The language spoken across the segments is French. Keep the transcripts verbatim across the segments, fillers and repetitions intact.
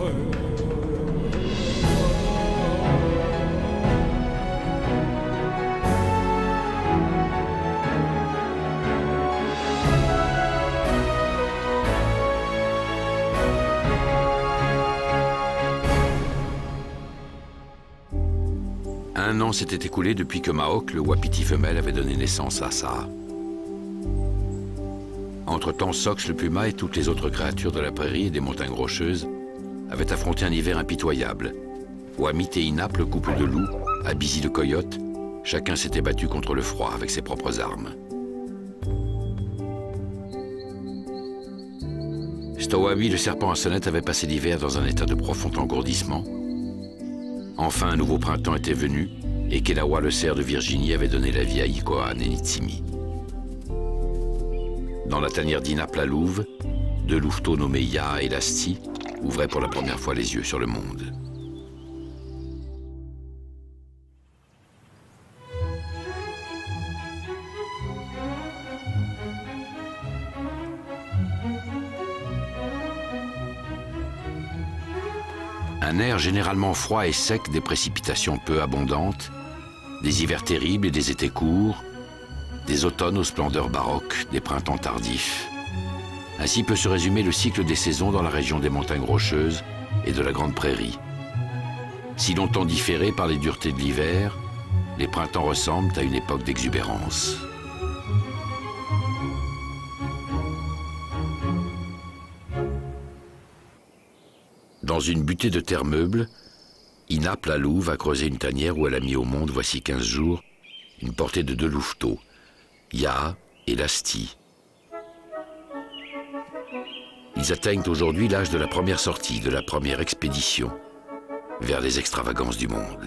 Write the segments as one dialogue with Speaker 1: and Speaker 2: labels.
Speaker 1: Un an s'était écoulé depuis que Maok, le wapiti femelle, avait donné naissance à Saa. Entre-temps, Sox le puma et toutes les autres créatures de la prairie et des montagnes rocheuses avaient affronté un hiver impitoyable. Wamit et Inap, le couple de loups, Abisi le coyote, chacun s'était battu contre le froid avec ses propres armes. Stowami, le serpent à sonnette, avait passé l'hiver dans un état de profond engourdissement. Enfin, un nouveau printemps était venu et Kelawa, le cerf de Virginie, avait donné la vie à Ikohan et Nitsimi. Dans la tanière d'Inap la louve, deux louveteaux nommés Yaa et Lasti ouvraient pour la première fois les yeux sur le monde. Un air généralement froid et sec, des précipitations peu abondantes, des hivers terribles et des étés courts, des automnes aux splendeurs baroques, des printemps tardifs. Ainsi peut se résumer le cycle des saisons dans la région des montagnes rocheuses et de la grande prairie. Si longtemps différés par les duretés de l'hiver, les printemps ressemblent à une époque d'exubérance. Dans une butée de terre meuble, Inap la louve a creusé une tanière où elle a mis au monde, voici quinze jours, une portée de deux louveteaux, Yaa et Lasti. Ils atteignent aujourd'hui l'âge de la première sortie, de la première expédition vers les extravagances du monde.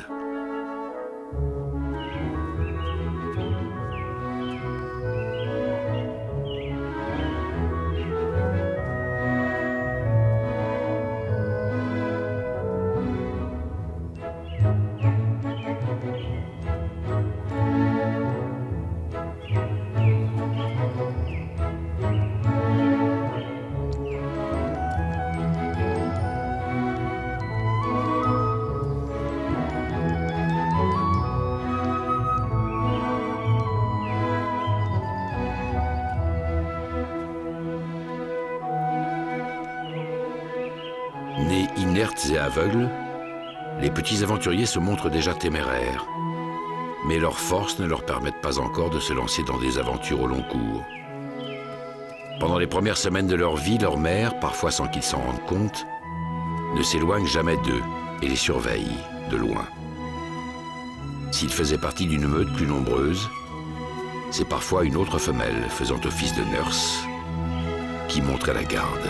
Speaker 1: Nés inertes et aveugles, les petits aventuriers se montrent déjà téméraires. Mais leurs forces ne leur permettent pas encore de se lancer dans des aventures au long cours. Pendant les premières semaines de leur vie, leur mère, parfois sans qu'ils s'en rendent compte, ne s'éloigne jamais d'eux et les surveille de loin. S'ils faisaient partie d'une meute plus nombreuse, c'est parfois une autre femelle faisant office de nurse qui montrait la garde.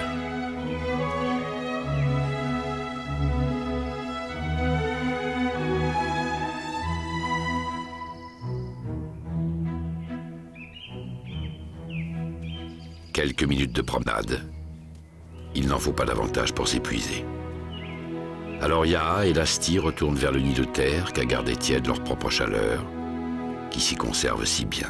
Speaker 1: Quelques minutes de promenade. Il n'en faut pas davantage pour s'épuiser. Alors Yaa et Lasti retournent vers le nid de terre qu'a gardé tiède leur propre chaleur, qui s'y conserve si bien.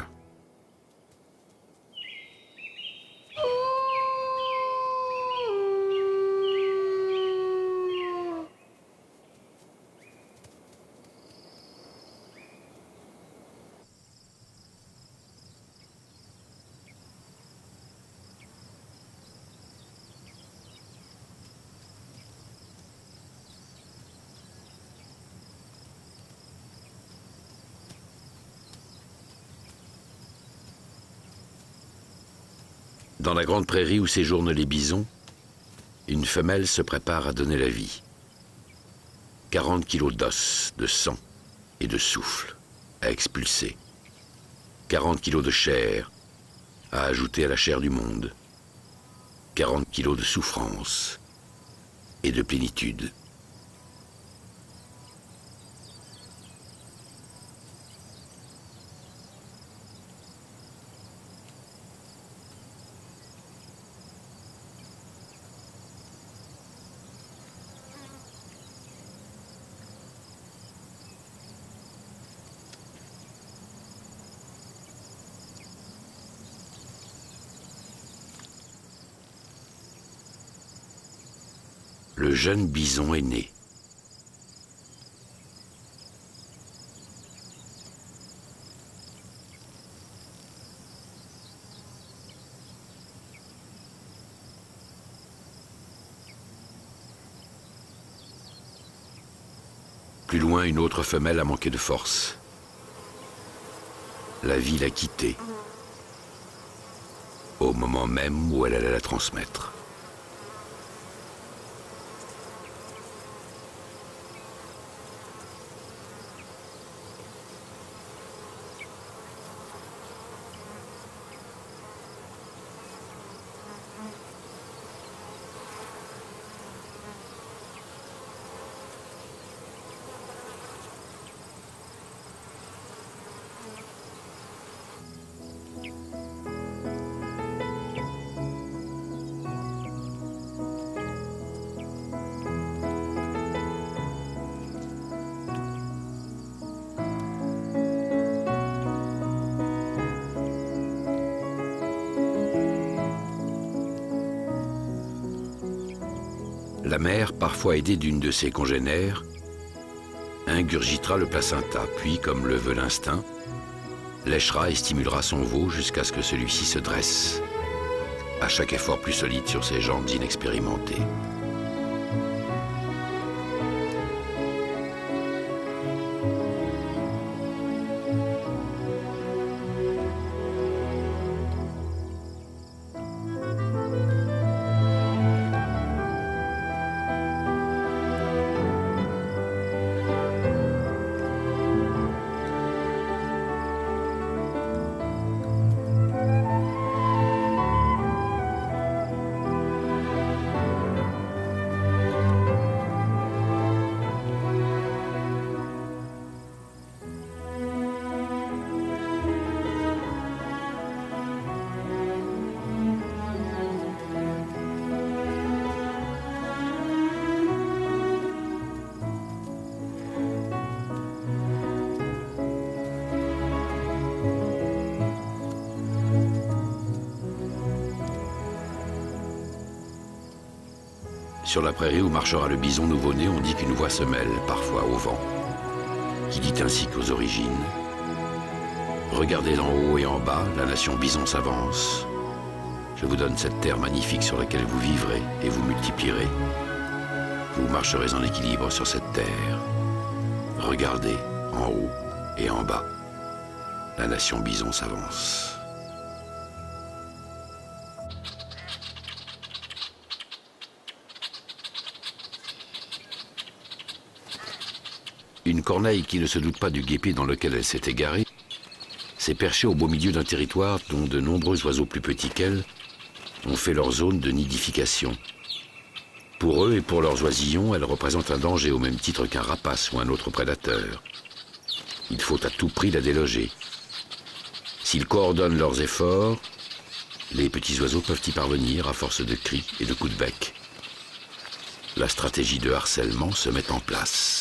Speaker 1: Dans la grande prairie où séjournent les bisons, une femelle se prépare à donner la vie. quarante kilos d'os, de sang et de souffle à expulser. quarante kilos de chair à ajouter à la chair du monde. quarante kilos de souffrance et de plénitude. Le jeune bison est né. Plus loin, une autre femelle a manqué de force. La vie l'a quittée au moment même où elle allait la transmettre. La mère, parfois aidée d'une de ses congénères, ingurgitera le placenta, puis, comme le veut l'instinct, léchera et stimulera son veau jusqu'à ce que celui-ci se dresse, à chaque effort plus solide sur ses jambes inexpérimentées. Sur la prairie où marchera le bison nouveau-né, on dit qu'une voix se mêle, parfois au vent, qui dit ainsi qu'aux origines: regardez d'en haut et en bas, la nation bison s'avance. Je vous donne cette terre magnifique sur laquelle vous vivrez et vous multiplierez. Vous marcherez en équilibre sur cette terre. Regardez en haut et en bas, la nation bison s'avance. Une corneille qui ne se doute pas du guépier dans lequel elle s'est égarée s'est perchée au beau milieu d'un territoire dont de nombreux oiseaux plus petits qu'elle ont fait leur zone de nidification. Pour eux et pour leurs oisillons, elle représente un danger au même titre qu'un rapace ou un autre prédateur. Il faut à tout prix la déloger. S'ils coordonnent leurs efforts, les petits oiseaux peuvent y parvenir à force de cris et de coups de bec. La stratégie de harcèlement se met en place.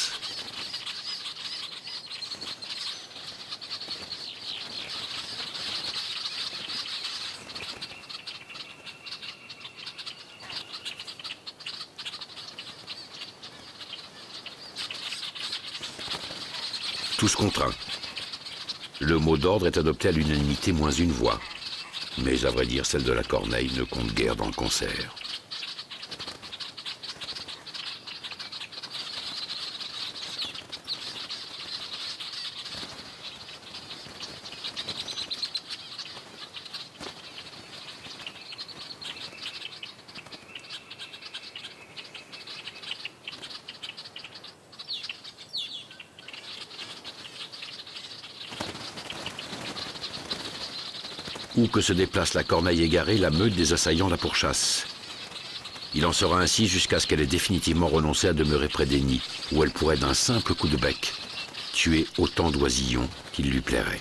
Speaker 1: Tous contre un. Le mot d'ordre est adopté à l'unanimité moins une voix. Mais à vrai dire, celle de la corneille ne compte guère dans le concert. Où que se déplace la corneille égarée, la meute des assaillants la pourchasse. Il en sera ainsi jusqu'à ce qu'elle ait définitivement renoncé à demeurer près des nids, où elle pourrait d'un simple coup de bec tuer autant d'oisillons qu'il lui plairait.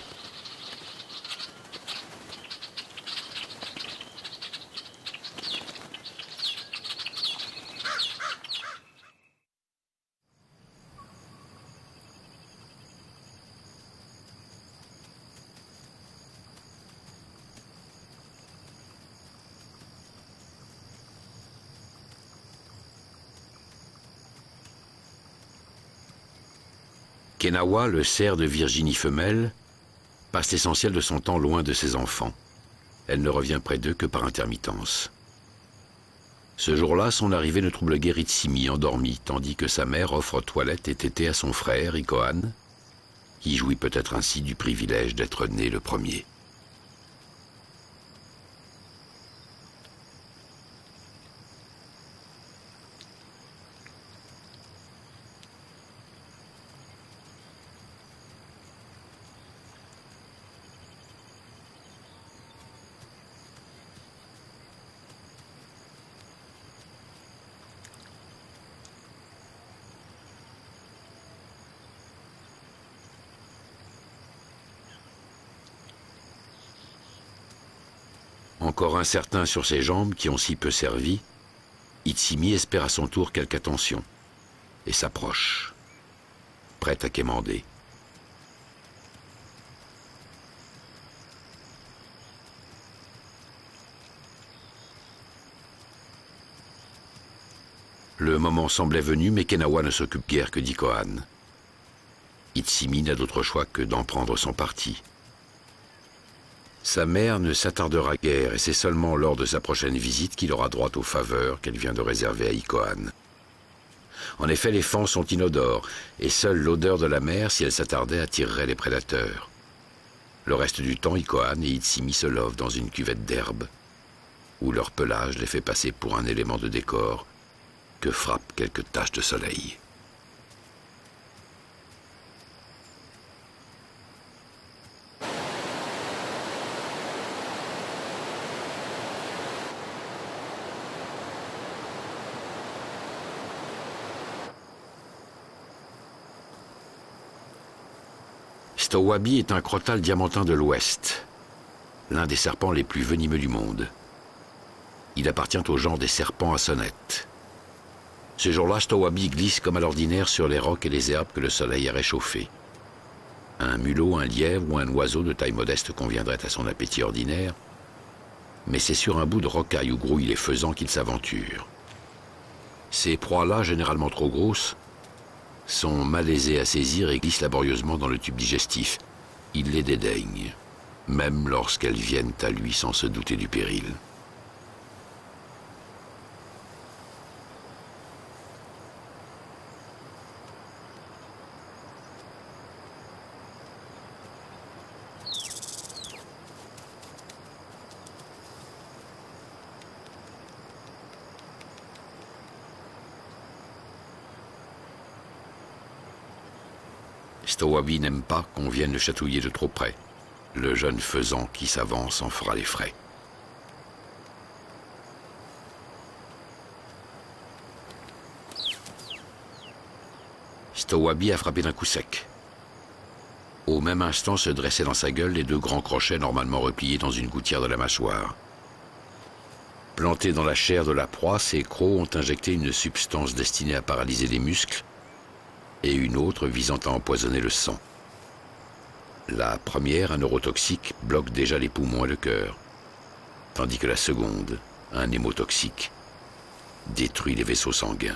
Speaker 1: Kenawa, le cerf de Virginie femelle, passe l'essentiel de son temps loin de ses enfants. Elle ne revient près d'eux que par intermittence. Ce jour-là, son arrivée ne trouble guère Itsimi, endormi, tandis que sa mère offre toilette et tété à son frère, Ikohan, qui jouit peut-être ainsi du privilège d'être né le premier. Encore incertain sur ses jambes qui ont si peu servi, Itsimi espère à son tour quelque attention et s'approche, prête à quémander. Le moment semblait venu, mais Kenawa ne s'occupe guère que d'Ikohan. Itsimi n'a d'autre choix que d'en prendre son parti. Sa mère ne s'attardera guère et c'est seulement lors de sa prochaine visite qu'il aura droit aux faveurs qu'elle vient de réserver à Ikohan. En effet, les fans sont inodores et seule l'odeur de la mer, si elle s'attardait, attirerait les prédateurs. Le reste du temps, Ikohan et Itsimi se lovent dans une cuvette d'herbe, où leur pelage les fait passer pour un élément de décor que frappent quelques taches de soleil. Stowabi est un crotal diamantin de l'Ouest, l'un des serpents les plus venimeux du monde. Il appartient au genre des serpents à sonnettes. Ce jour-là, Stowabi glisse comme à l'ordinaire sur les rocs et les herbes que le soleil a réchauffés. Un mulot, un lièvre ou un oiseau de taille modeste conviendrait à son appétit ordinaire, mais c'est sur un bout de rocaille où grouillent les faisans qu'il s'aventure. Ces proies-là, généralement trop grosses, sont malaisés à saisir et glissent laborieusement dans le tube digestif. Il les dédaigne, même lorsqu'elles viennent à lui sans se douter du péril. Stowabi n'aime pas qu'on vienne le chatouiller de trop près. Le jeune faisan qui s'avance en fera les frais. Stowabi a frappé d'un coup sec. Au même instant se dressaient dans sa gueule les deux grands crochets normalement repliés dans une gouttière de la mâchoire. Plantés dans la chair de la proie, ces crocs ont injecté une substance destinée à paralyser les muscles et une autre visant à empoisonner le sang. La première, un neurotoxique, bloque déjà les poumons et le cœur, tandis que la seconde, un hémotoxique, détruit les vaisseaux sanguins.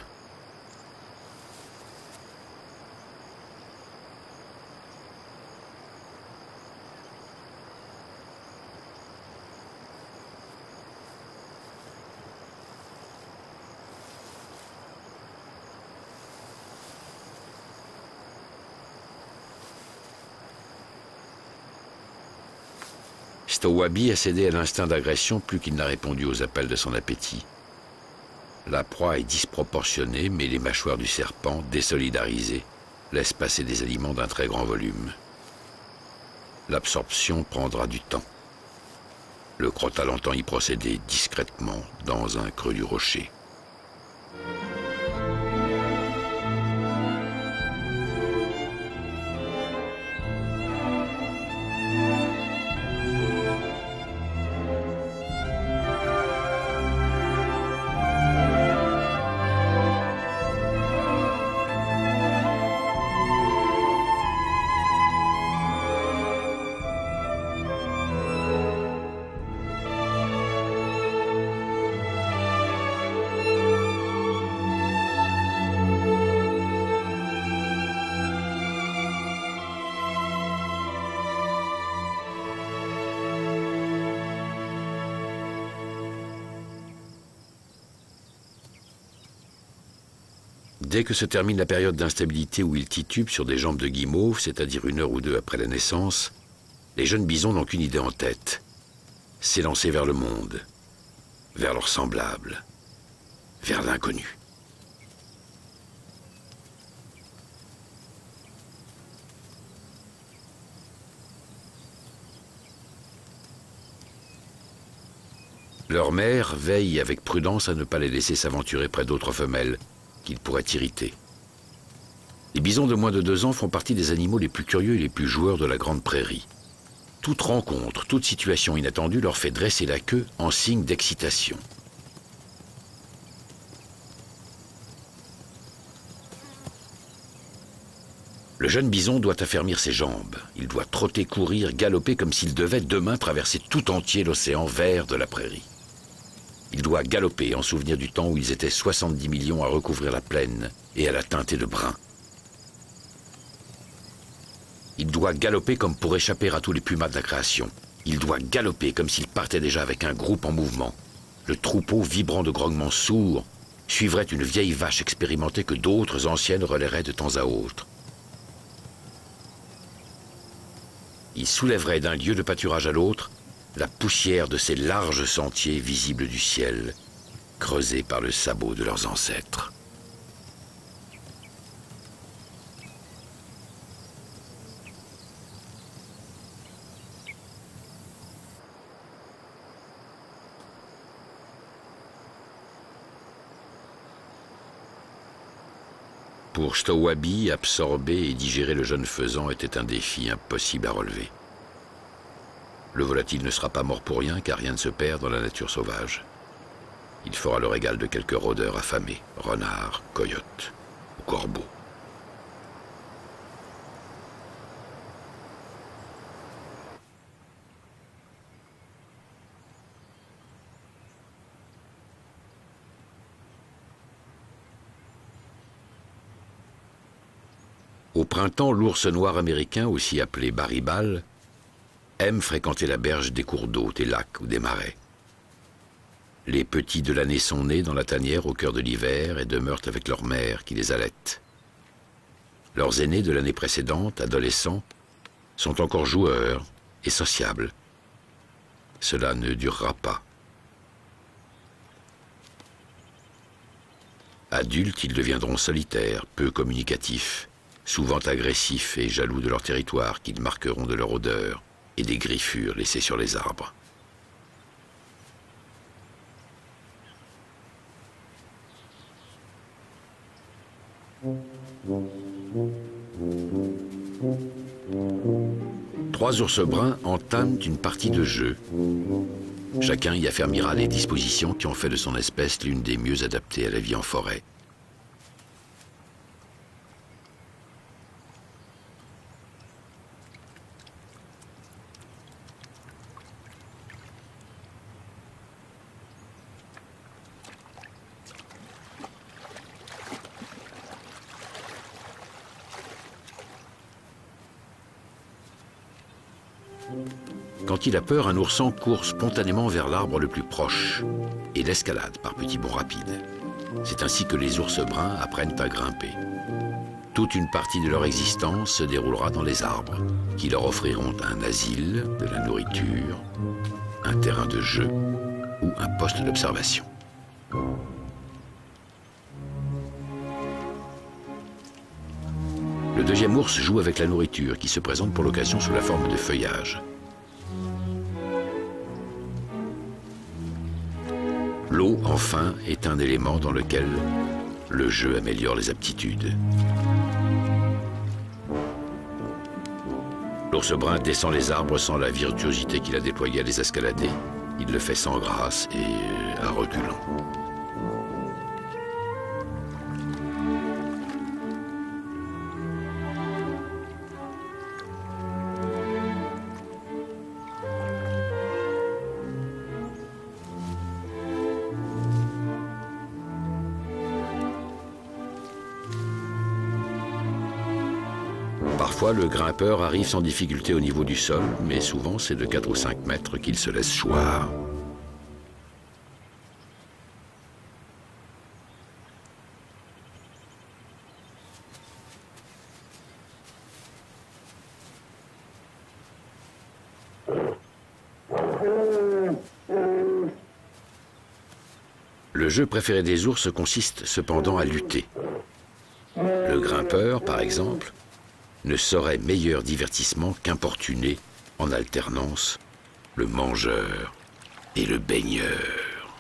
Speaker 1: Stowabi a cédé à l'instinct d'agression plus qu'il n'a répondu aux appels de son appétit. La proie est disproportionnée, mais les mâchoires du serpent, désolidarisées, laissent passer des aliments d'un très grand volume. L'absorption prendra du temps. Le crotal entend y procéder discrètement dans un creux du rocher. Dès que se termine la période d'instabilité où ils titubent sur des jambes de guimauve, c'est-à-dire une heure ou deux après la naissance, les jeunes bisons n'ont qu'une idée en tête, s'élancer vers le monde, vers leurs semblables, vers l'inconnu. Leur mère veille avec prudence à ne pas les laisser s'aventurer près d'autres femelles qu'ils pourraient irriter. Les bisons de moins de deux ans font partie des animaux les plus curieux et les plus joueurs de la grande prairie. Toute rencontre, toute situation inattendue leur fait dresser la queue en signe d'excitation. Le jeune bison doit affermir ses jambes. Il doit trotter, courir, galoper comme s'il devait demain traverser tout entier l'océan vert de la prairie. Il doit galoper en souvenir du temps où ils étaient soixante-dix millions à recouvrir la plaine et à la teinter de brun. Il doit galoper comme pour échapper à tous les pumas de la création. Il doit galoper comme s'il partait déjà avec un groupe en mouvement. Le troupeau, vibrant de grognements sourds, suivrait une vieille vache expérimentée que d'autres anciennes relaieraient de temps à autre. Il soulèverait d'un lieu de pâturage à l'autre la poussière de ces larges sentiers visibles du ciel, creusés par le sabot de leurs ancêtres. Pour Stowabi, absorber et digérer le jeune faisan était un défi impossible à relever. Le volatile ne sera pas mort pour rien, car rien ne se perd dans la nature sauvage. Il fera le régal de quelques rôdeurs affamés, renards, coyotes ou corbeaux. Au printemps, l'ours noir américain, aussi appelé baribal, aime fréquenter la berge des cours d'eau, des lacs ou des marais. Les petits de l'année sont nés dans la tanière au cœur de l'hiver et demeurent avec leur mère qui les allaite. Leurs aînés de l'année précédente, adolescents, sont encore joueurs et sociables. Cela ne durera pas. Adultes, ils deviendront solitaires, peu communicatifs, souvent agressifs et jaloux de leur territoire qu'ils marqueront de leur odeur et des griffures laissées sur les arbres. Trois ours bruns entament une partie de jeu. Chacun y affermira les dispositions qui ont fait de son espèce l'une des mieux adaptées à la vie en forêt. Quand il a peur, un ourson court spontanément vers l'arbre le plus proche et l'escalade par petits bonds rapides. C'est ainsi que les ours bruns apprennent à grimper. Toute une partie de leur existence se déroulera dans les arbres, qui leur offriront un asile, de la nourriture, un terrain de jeu ou un poste d'observation. Le deuxième ours joue avec la nourriture qui se présente pour l'occasion sous la forme de feuillage. L'eau, enfin, est un élément dans lequel le jeu améliore les aptitudes. L'ours brun descend les arbres sans la virtuosité qu'il a déployée à les escalader. Il le fait sans grâce et à reculons. Parfois, le grimpeur arrive sans difficulté au niveau du sol, mais souvent, c'est de quatre ou cinq mètres qu'il se laisse choir. Le jeu préféré des ours consiste cependant à lutter. Le grimpeur, par exemple, ne saurait meilleur divertissement qu'importuner en alternance le mangeur et le baigneur.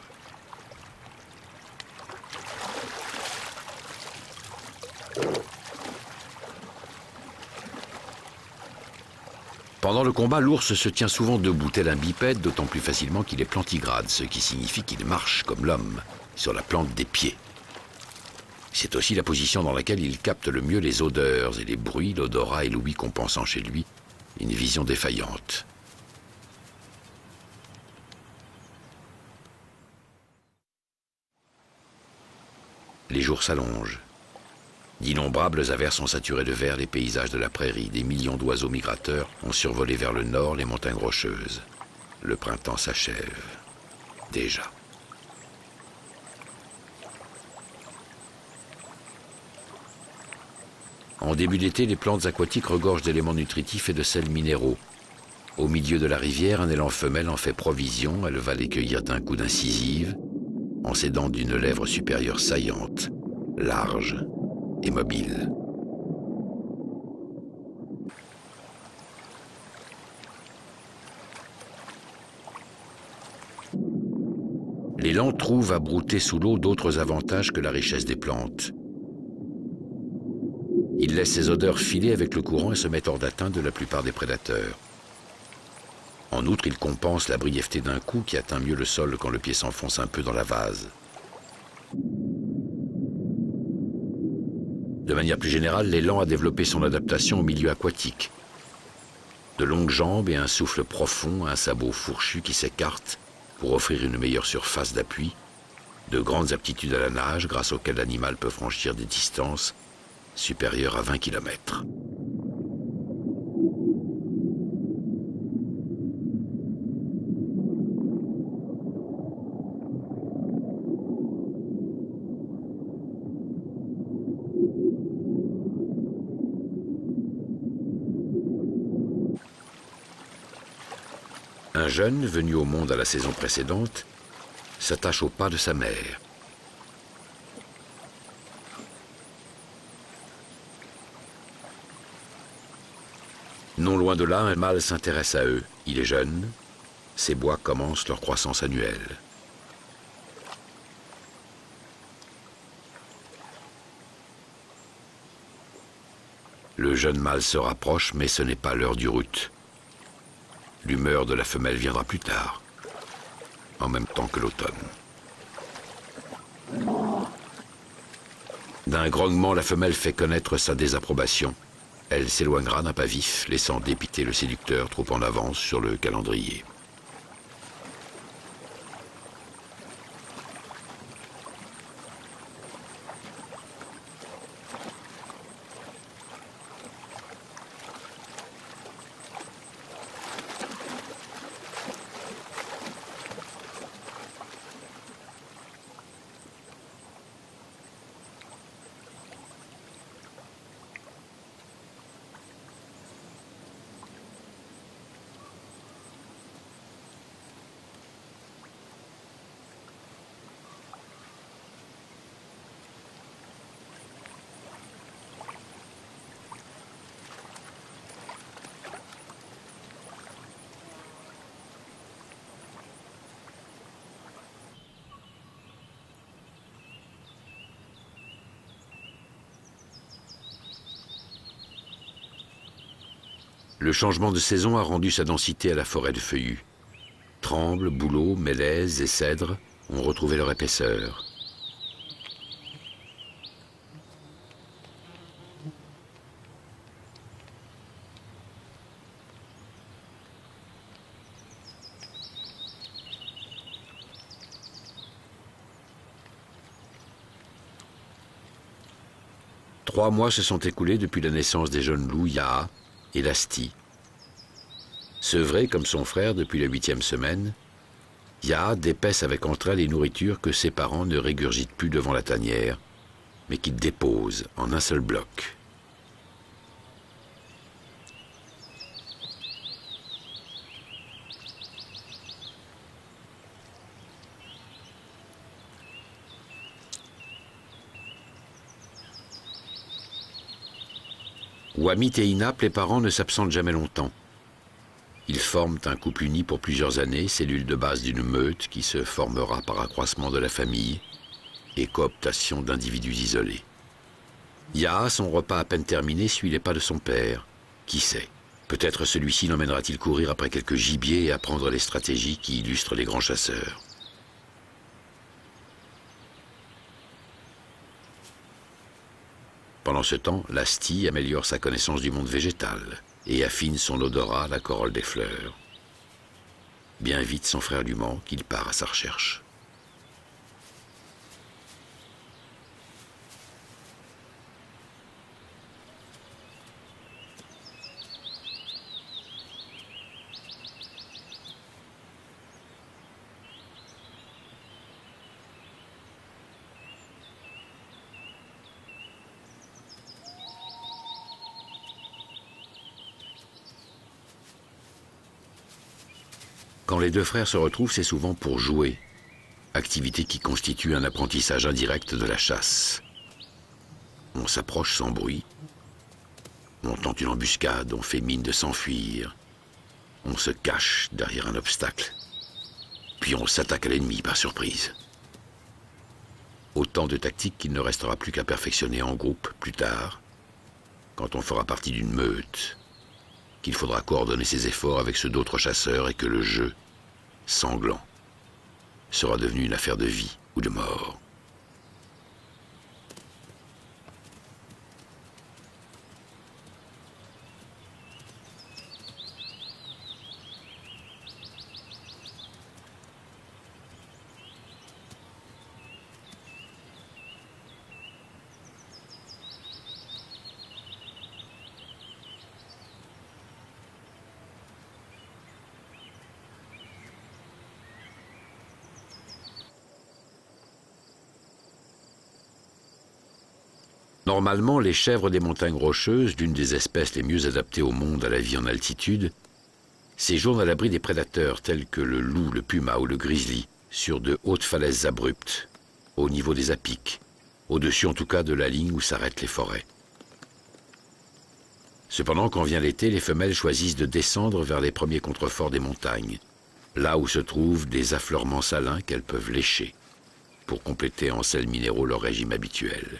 Speaker 1: Pendant le combat, l'ours se tient souvent debout tel un bipède, d'autant plus facilement qu'il est plantigrade, ce qui signifie qu'il marche comme l'homme, sur la plante des pieds. C'est aussi la position dans laquelle il capte le mieux les odeurs et les bruits, l'odorat et l'ouïe compensant chez lui une vision défaillante. Les jours s'allongent. D'innombrables averses ont saturé de vert les paysages de la prairie. Des millions d'oiseaux migrateurs ont survolé vers le nord les montagnes rocheuses. Le printemps s'achève. Déjà. En début d'été, les plantes aquatiques regorgent d'éléments nutritifs et de sels minéraux. Au milieu de la rivière, un élan femelle en fait provision. Elle va les cueillir d'un coup d'incisive, en s'aidant d'une lèvre supérieure saillante, large et mobile. L'élan trouve à brouter sous l'eau d'autres avantages que la richesse des plantes. Il laisse ses odeurs filer avec le courant et se met hors d'atteinte de la plupart des prédateurs. En outre, il compense la brièveté d'un coup qui atteint mieux le sol quand le pied s'enfonce un peu dans la vase. De manière plus générale, l'élan a développé son adaptation au milieu aquatique. De longues jambes et un souffle profond, un sabot fourchu qui s'écarte pour offrir une meilleure surface d'appui, de grandes aptitudes à la nage grâce auxquelles l'animal peut franchir des distances supérieures à vingt kilomètres. Un jeune, venu au monde à la saison précédente, s'attache au pas de sa mère. Non loin de là, un mâle s'intéresse à eux. Il est jeune. Ces bois commencent leur croissance annuelle. Le jeune mâle se rapproche, mais ce n'est pas l'heure du rut. L'humeur de la femelle viendra plus tard, en même temps que l'automne. D'un grognement, la femelle fait connaître sa désapprobation. Elle s'éloignera d'un pas vif, laissant dépiter le séducteur trop en avance sur le calendrier. Le changement de saison a rendu sa densité à la forêt de feuillus. Trembles, bouleaux, mélèzes et cèdres ont retrouvé leur épaisseur. Trois mois se sont écoulés depuis la naissance des jeunes loups Yaa et Lasti. Sevré comme son frère depuis la huitième semaine, Yaa dépaisse avec entrain les nourritures que ses parents ne régurgitent plus devant la tanière, mais qu'il dépose en un seul bloc. Wamit et Inap, les parents, ne s'absentent jamais longtemps. Ils forment un couple uni pour plusieurs années, cellule de base d'une meute qui se formera par accroissement de la famille et cooptation d'individus isolés. Yaha, son repas à peine terminé, suit les pas de son père. Qui sait? Peut-être celui-ci l'emmènera-t-il courir après quelques gibiers et apprendre les stratégies qui illustrent les grands chasseurs. Pendant ce temps, Lasti améliore sa connaissance du monde végétal et affine son odorat à la corolle des fleurs. Bien vite, son frère lui manque, il part à sa recherche. Quand les deux frères se retrouvent, c'est souvent pour jouer, activité qui constitue un apprentissage indirect de la chasse. On s'approche sans bruit, on tente une embuscade, on fait mine de s'enfuir, on se cache derrière un obstacle, puis on s'attaque à l'ennemi par surprise. Autant de tactiques qu'il ne restera plus qu'à perfectionner en groupe plus tard, quand on fera partie d'une meute, qu'il faudra coordonner ses efforts avec ceux d'autres chasseurs et que le jeu, sanglant, sera devenu une affaire de vie ou de mort. Normalement, les chèvres des montagnes rocheuses, l'une des espèces les mieux adaptées au monde à la vie en altitude, séjournent à l'abri des prédateurs tels que le loup, le puma ou le grizzly, sur de hautes falaises abruptes, au niveau des apics, au-dessus en tout cas de la ligne où s'arrêtent les forêts. Cependant, quand vient l'été, les femelles choisissent de descendre vers les premiers contreforts des montagnes, là où se trouvent des affleurements salins qu'elles peuvent lécher, pour compléter en sels minéraux leur régime habituel.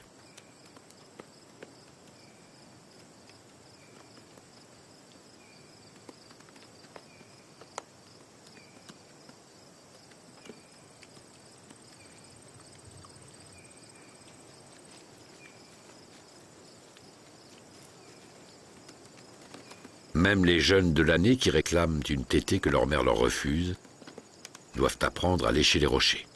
Speaker 1: Même les jeunes de l'année qui réclament une tétée que leur mère leur refuse doivent apprendre à lécher les rochers.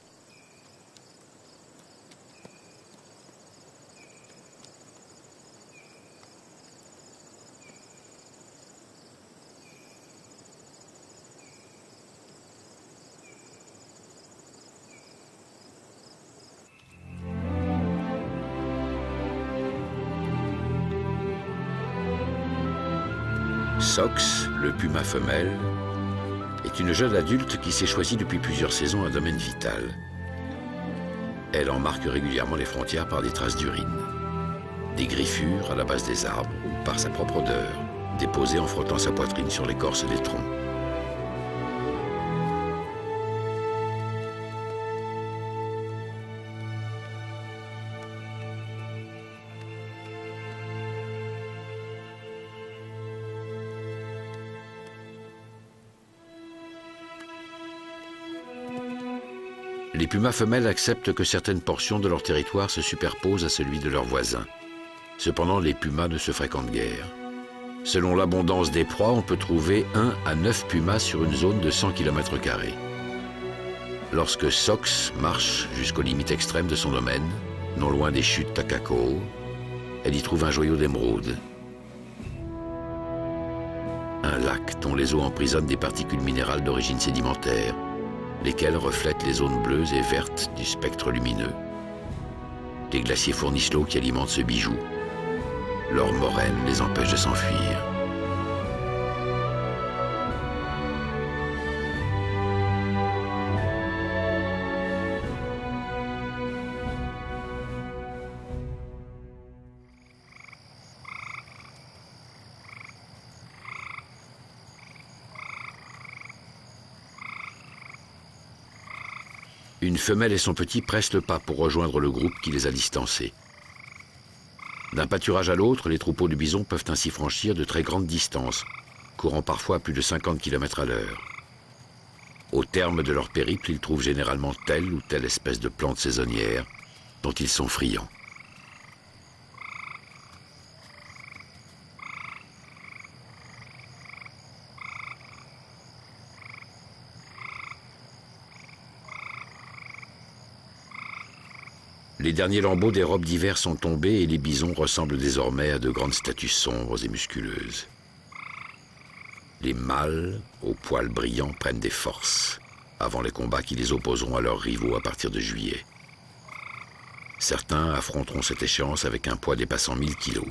Speaker 1: Sox, le puma femelle, est une jeune adulte qui s'est choisie depuis plusieurs saisons un domaine vital. Elle en marque régulièrement les frontières par des traces d'urine, des griffures à la base des arbres ou par sa propre odeur, déposée en frottant sa poitrine sur l'écorce des troncs. Les pumas femelles acceptent que certaines portions de leur territoire se superposent à celui de leurs voisins. Cependant, les pumas ne se fréquentent guère. Selon l'abondance des proies, on peut trouver un à neuf pumas sur une zone de cent kilomètres carrés. Lorsque Sox marche jusqu'aux limites extrêmes de son domaine, non loin des chutes Takako, elle y trouve un joyau d'émeraude. Un lac dont les eaux emprisonnent des particules minérales d'origine sédimentaire, lesquelles reflètent les zones bleues et vertes du spectre lumineux. Les glaciers fournissent l'eau qui alimente ce bijou. Leur moraine les empêche de s'enfuir. Une femelle et son petit pressent le pas pour rejoindre le groupe qui les a distancés. D'un pâturage à l'autre, les troupeaux de bisons peuvent ainsi franchir de très grandes distances, courant parfois à plus de cinquante kilomètres à l'heure. Au terme de leur périple, ils trouvent généralement telle ou telle espèce de plante saisonnière dont ils sont friands. Les derniers lambeaux des robes d'hiver sont tombés et les bisons ressemblent désormais à de grandes statues sombres et musculeuses. Les mâles, aux poils brillants, prennent des forces avant les combats qui les opposeront à leurs rivaux à partir de juillet. Certains affronteront cette échéance avec un poids dépassant mille kilos.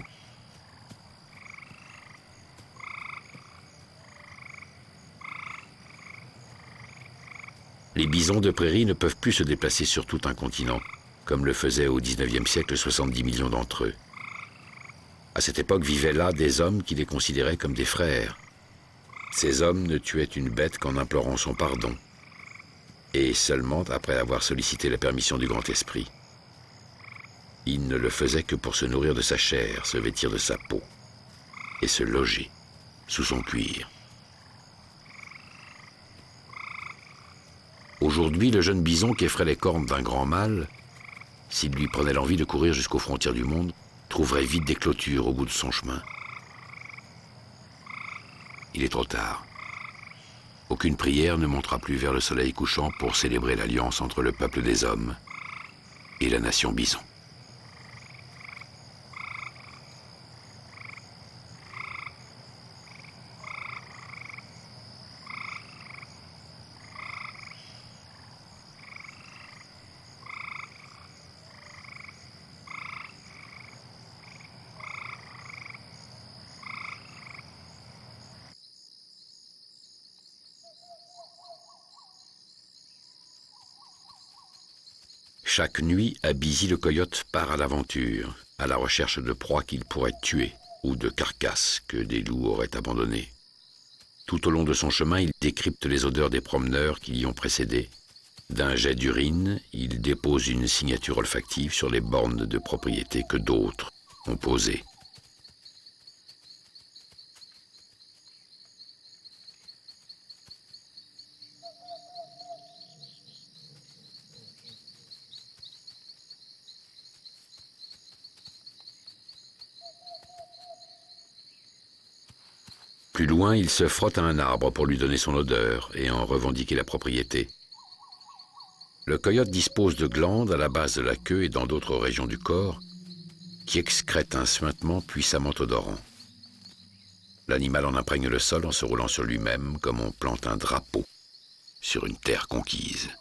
Speaker 1: Les bisons de prairie ne peuvent plus se déplacer sur tout un continent, comme le faisaient au dix-neuvième siècle soixante-dix millions d'entre eux. À cette époque vivaient là des hommes qui les considéraient comme des frères. Ces hommes ne tuaient une bête qu'en implorant son pardon, et seulement après avoir sollicité la permission du Grand Esprit. Ils ne le faisaient que pour se nourrir de sa chair, se vêtir de sa peau, et se loger sous son cuir. Aujourd'hui, le jeune bison qui effraie les cornes d'un grand mâle, s'il lui prenait l'envie de courir jusqu'aux frontières du monde, trouverait vite des clôtures au bout de son chemin. Il est trop tard. Aucune prière ne montera plus vers le soleil couchant pour célébrer l'alliance entre le peuple des hommes et la nation bison. Chaque nuit, Abizi le coyote part à l'aventure, à la recherche de proies qu'il pourrait tuer ou de carcasses que des loups auraient abandonnées. Tout au long de son chemin, il décrypte les odeurs des promeneurs qui y ont précédé. D'un jet d'urine, il dépose une signature olfactive sur les bornes de propriété que d'autres ont posées. Plus loin, il se frotte à un arbre pour lui donner son odeur et en revendiquer la propriété. Le coyote dispose de glandes à la base de la queue et dans d'autres régions du corps qui excrètent un suintement puissamment odorant. L'animal en imprègne le sol en se roulant sur lui-même comme on plante un drapeau sur une terre conquise.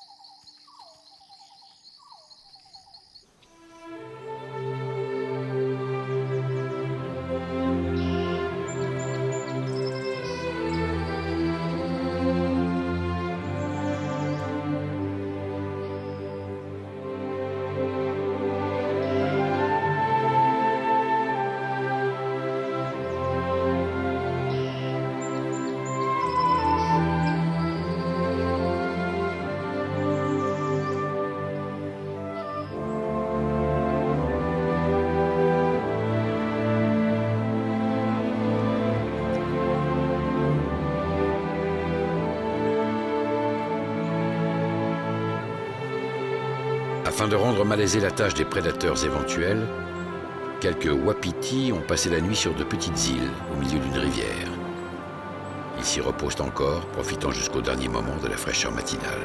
Speaker 1: Afin de rendre malaisée la tâche des prédateurs éventuels, quelques wapitis ont passé la nuit sur de petites îles au milieu d'une rivière. Ils s'y reposent encore, profitant jusqu'au dernier moment de la fraîcheur matinale.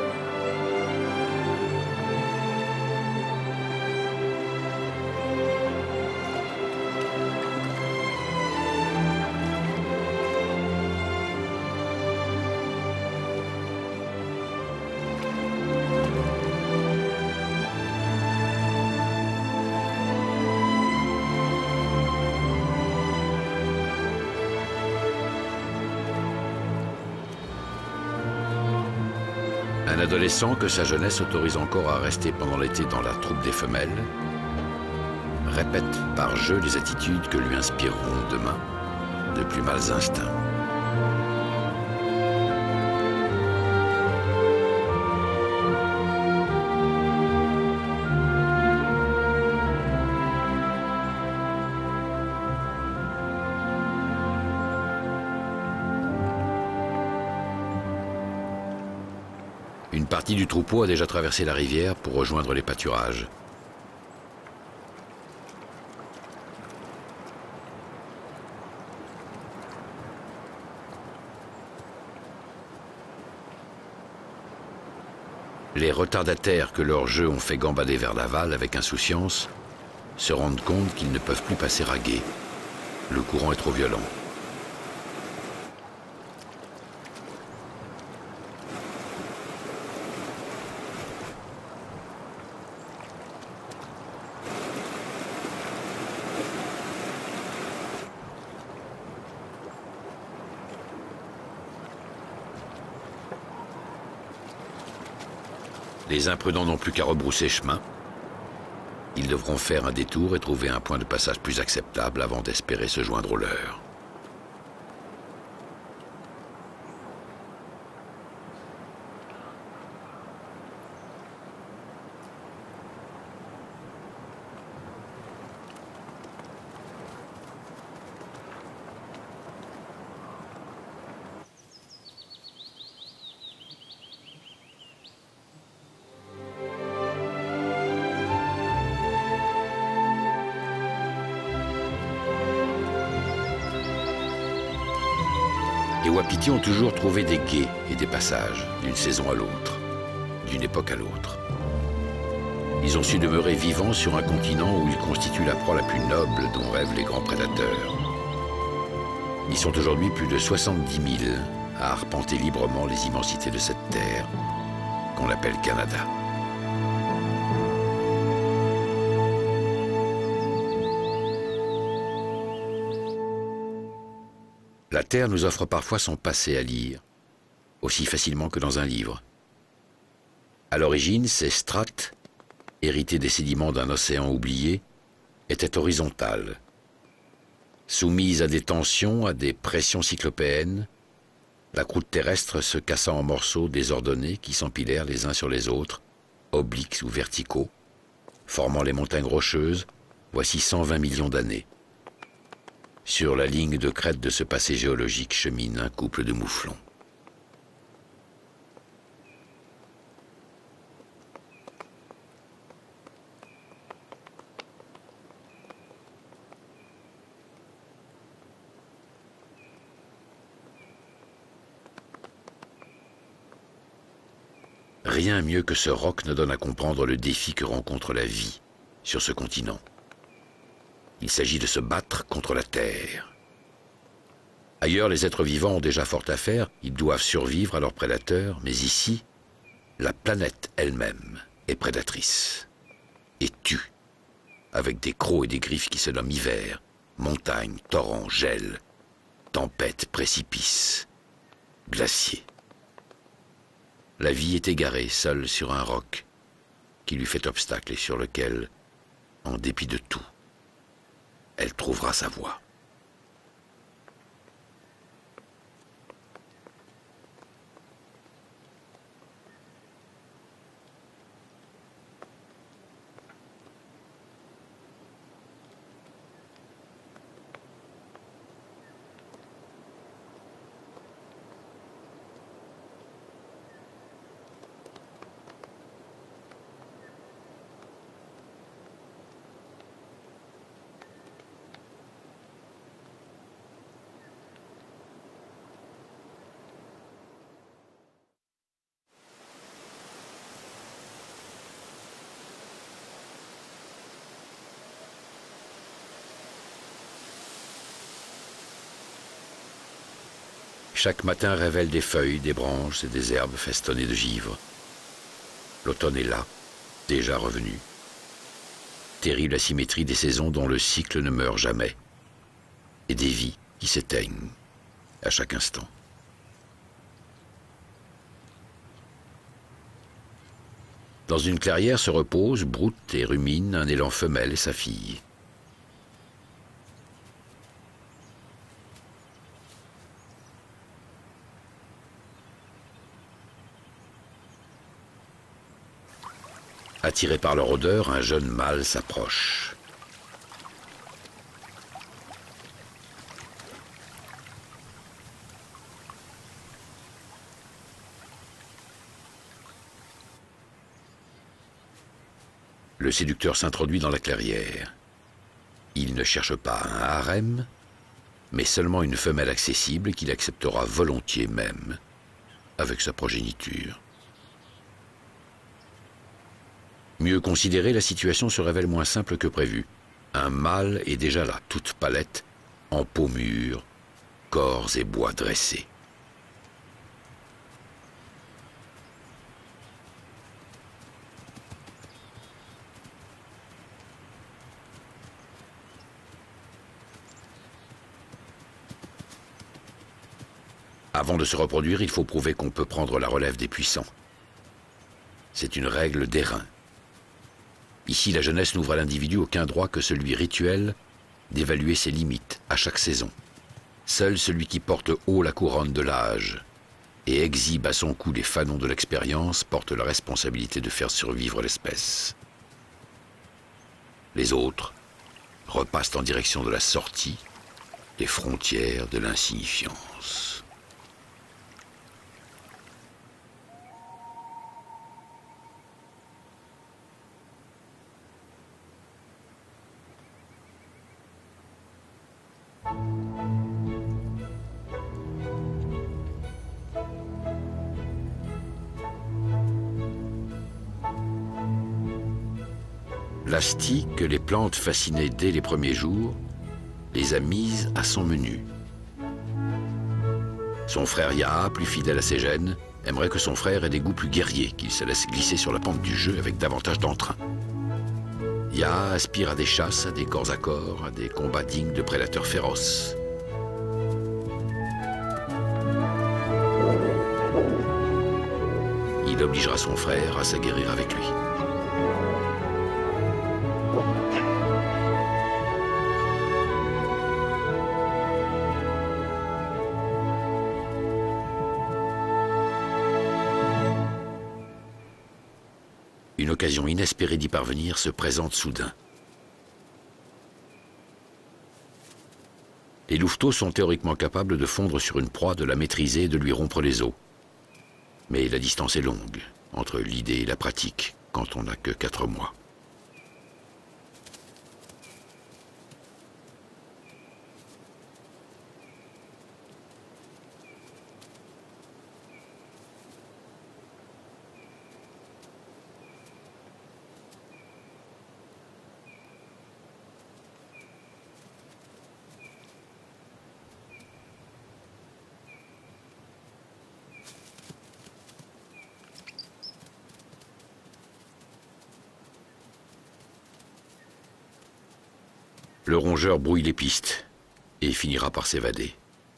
Speaker 1: Un adolescent que sa jeunesse autorise encore à rester pendant l'été dans la troupe des femelles répète par jeu les attitudes que lui inspireront demain de plus mâles instincts. Une partie du troupeau a déjà traversé la rivière pour rejoindre les pâturages. Les retardataires que leurs jeux ont fait gambader vers l'aval avec insouciance se rendent compte qu'ils ne peuvent plus passer à gué. Le courant est trop violent. Les imprudents n'ont plus qu'à rebrousser chemin. Ils devront faire un détour et trouver un point de passage plus acceptable avant d'espérer se joindre aux leurs. Les wapitis ont toujours trouvé des gués et des passages, d'une saison à l'autre, d'une époque à l'autre. Ils ont su demeurer vivants sur un continent où ils constituent la proie la plus noble dont rêvent les grands prédateurs. Ils sont aujourd'hui plus de soixante-dix mille à arpenter librement les immensités de cette terre qu'on appelle Canada. La Terre nous offre parfois son passé à lire, aussi facilement que dans un livre. À l'origine, ces strates, héritées des sédiments d'un océan oublié, étaient horizontales. Soumises à des tensions, à des pressions cyclopéennes, la croûte terrestre se cassa en morceaux désordonnés qui s'empilèrent les uns sur les autres, obliques ou verticaux, formant les montagnes rocheuses, voici cent vingt millions d'années. Sur la ligne de crête de ce passé géologique chemine un couple de mouflons. Rien mieux que ce roc ne donne à comprendre le défi que rencontre la vie sur ce continent. Il s'agit de se battre contre la Terre. Ailleurs, les êtres vivants ont déjà fort à faire, ils doivent survivre à leurs prédateurs, mais ici, la planète elle-même est prédatrice et tue, avec des crocs et des griffes qui se nomment hiver, montagne, torrent, gel, tempête, précipice, glacier. La vie est égarée, seule sur un roc qui lui fait obstacle et sur lequel, en dépit de tout, elle trouvera sa voie. Chaque matin révèle des feuilles, des branches et des herbes festonnées de givre. L'automne est là, déjà revenu. Terrible asymétrie des saisons dont le cycle ne meurt jamais. Et des vies qui s'éteignent à chaque instant. Dans une clairière se repose, broute et rumine un élan femelle et sa fille. Attiré par leur odeur, un jeune mâle s'approche. Le séducteur s'introduit dans la clairière. Il ne cherche pas un harem, mais seulement une femelle accessible qu'il acceptera volontiers même, avec sa progéniture. Mieux considérée, la situation se révèle moins simple que prévu. Un mâle est déjà là, toute palette, en peau mûre, corps et bois dressés. Avant de se reproduire, il faut prouver qu'on peut prendre la relève des puissants. C'est une règle d'airain. Ici, la jeunesse n'ouvre à l'individu aucun droit que celui rituel d'évaluer ses limites à chaque saison. Seul celui qui porte haut la couronne de l'âge et exhibe à son cou les fanons de l'expérience porte la responsabilité de faire survivre l'espèce. Les autres repassent en direction de la sortie, des frontières de l'insignifiance. Lasti, que les plantes fascinaient dès les premiers jours, les a mises à son menu. Son frère Yaa, plus fidèle à ses gènes, aimerait que son frère ait des goûts plus guerriers, qu'il se laisse glisser sur la pente du jeu avec davantage d'entrain. Yaa aspire à des chasses, à des corps à corps, à des combats dignes de prédateurs féroces. Il obligera son frère à s'aguerrir avec lui. Une occasion inespérée d'y parvenir se présente soudain. Les louveteaux sont théoriquement capables de fondre sur une proie, de la maîtriser et de lui rompre les os. Mais la distance est longue entre l'idée et la pratique quand on n'a que quatre mois. Le rongeur brouille les pistes et finira par s'évader.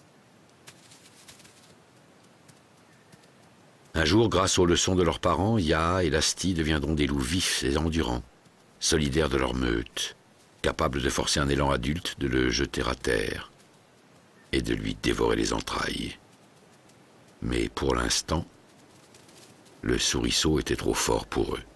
Speaker 1: Un jour, grâce aux leçons de leurs parents, Yaa et Lasti deviendront des loups vifs et endurants, solidaires de leur meute, capables de forcer un élan adulte, de le jeter à terre et de lui dévorer les entrailles. Mais pour l'instant, le souriceau était trop fort pour eux.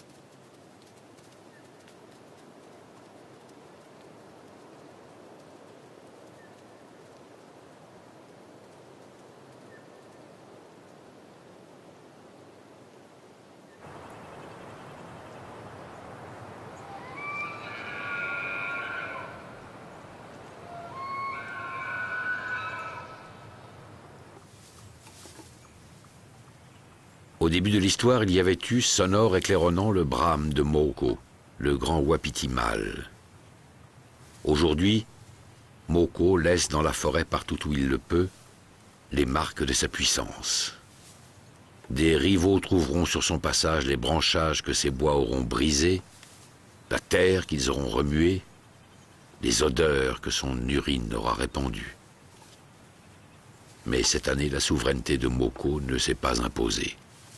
Speaker 1: Au début de l'histoire, il y avait eu, sonore et claironnant, le brame de Moko, le grand wapiti mâle. Aujourd'hui, Moko laisse dans la forêt partout où il le peut les marques de sa puissance. Des rivaux trouveront sur son passage les branchages que ses bois auront brisés, la terre qu'ils auront remuée, les odeurs que son urine aura répandues. Mais cette année, la souveraineté de Moko ne s'est pas imposée.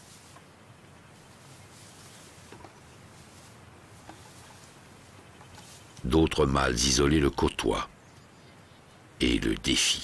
Speaker 1: D'autres mâles isolés le côtoient et le défient.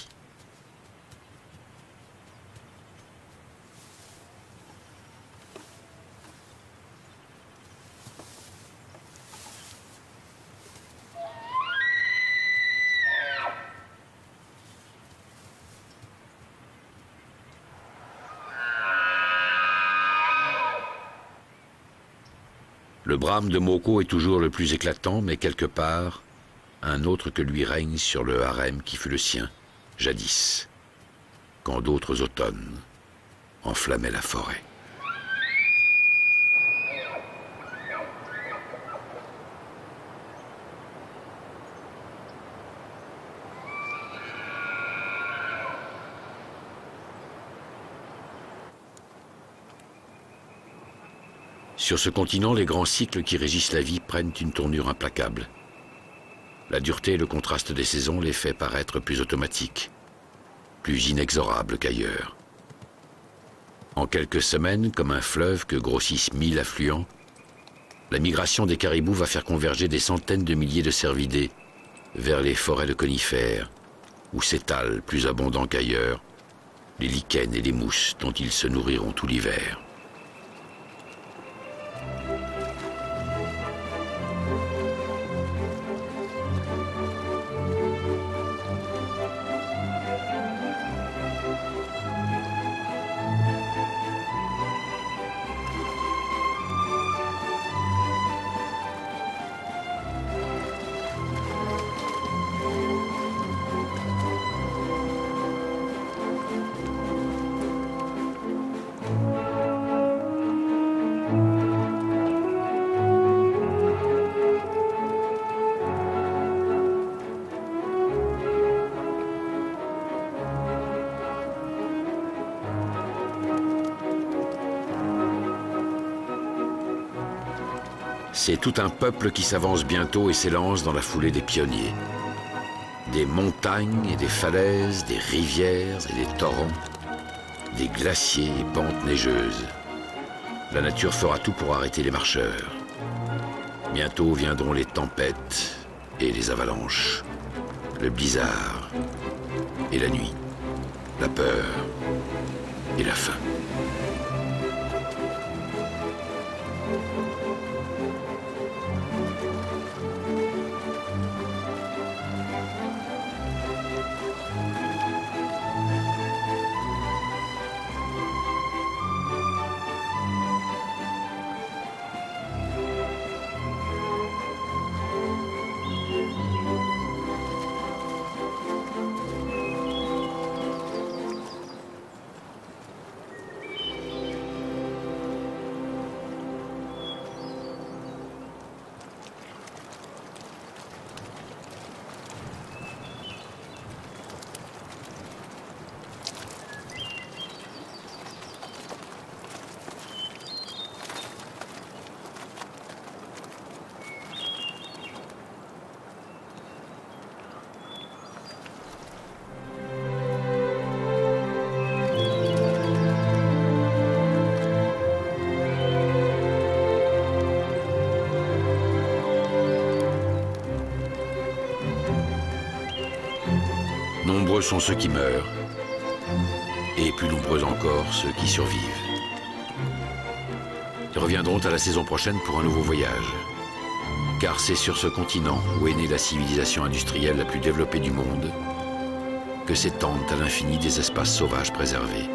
Speaker 1: Le brame de Moko est toujours le plus éclatant, mais quelque part, un autre que lui règne sur le harem qui fut le sien, jadis, quand d'autres automnes enflammaient la forêt. Sur ce continent, les grands cycles qui régissent la vie prennent une tournure implacable. La dureté et le contraste des saisons les fait paraître plus automatiques, plus inexorables qu'ailleurs. En quelques semaines, comme un fleuve que grossissent mille affluents, la migration des caribous va faire converger des centaines de milliers de cervidés vers les forêts de conifères, où s'étalent, plus abondants qu'ailleurs, les lichens et les mousses dont ils se nourriront tout l'hiver. C'est tout un peuple qui s'avance bientôt et s'élance dans la foulée des pionniers. Des montagnes et des falaises, des rivières et des torrents, des glaciers et pentes neigeuses. La nature fera tout pour arrêter les marcheurs. Bientôt viendront les tempêtes et les avalanches, le blizzard et la nuit, la peur et la faim. Nombreux sont ceux qui meurent, et plus nombreux encore ceux qui survivent. Ils reviendront à la saison prochaine pour un nouveau voyage, car c'est sur ce continent où est née la civilisation industrielle la plus développée du monde que s'étendent à l'infini des espaces sauvages préservés.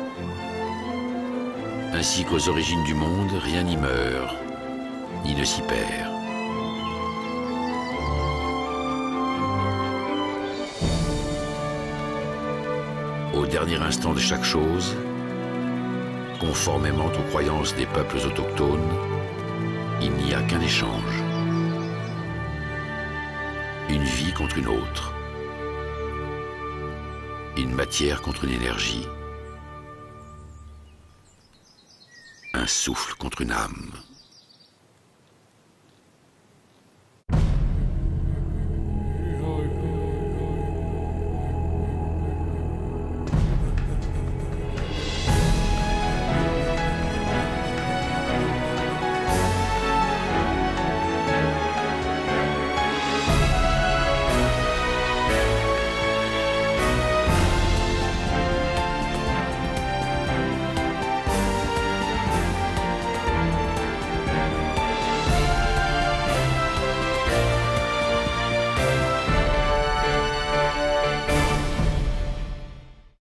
Speaker 1: Ainsi qu'aux origines du monde, rien n'y meurt, ni ne s'y perd. Au dernier instant de chaque chose, conformément aux croyances des peuples autochtones, il n'y a qu'un échange. Une vie contre une autre. Une matière contre une énergie. Un souffle contre une âme.